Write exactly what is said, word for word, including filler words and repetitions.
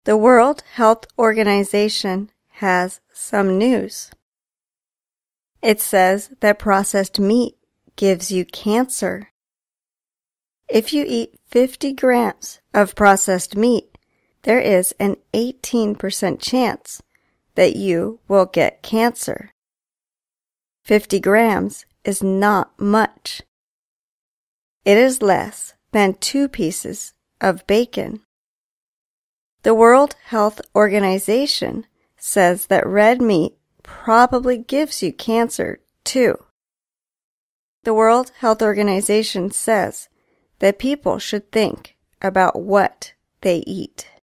The World Health Organization has some news. It says that processed meat gives you cancer. If you eat fifty grams of processed meat, there is an eighteen percent chance that you will get cancer. fifty grams is not much. It is less than two pieces of bacon. The World Health Organization says that red meat probably gives you cancer, too. The World Health Organization says that people should think about what they eat.